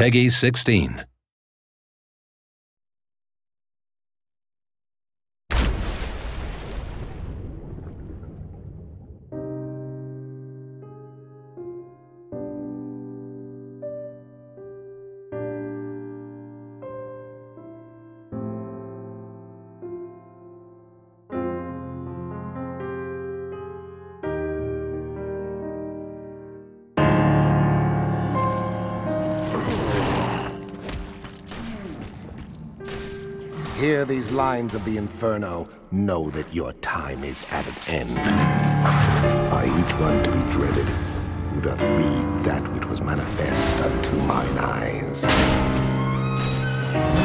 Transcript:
Peggy 16. Hear these lines of the Inferno, know that your time is at an end. By each one to be dreaded, who doth read that which was manifest unto mine eyes.